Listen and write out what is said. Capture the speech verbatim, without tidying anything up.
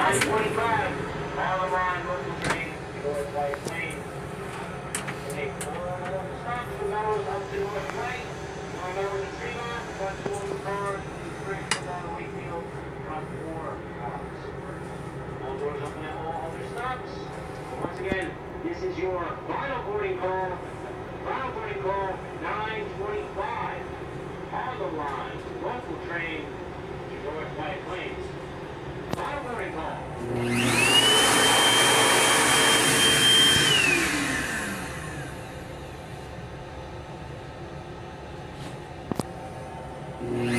nine twenty-five, Harlem Line, local train, North White Plains. Take four stops for those up to North White, going over to Tremont, one two on the car, three down to Wakefield, front four blocks. All doors open at all other stops. Once again, this is your final boarding call. Final boarding call, nine twenty-five. Harlem Line, local train to North White Plains. Final boarding call.